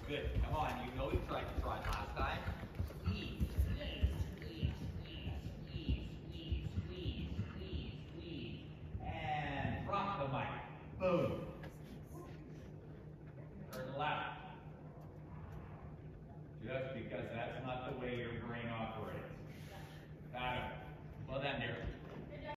Good. Come on. You know you tried to try last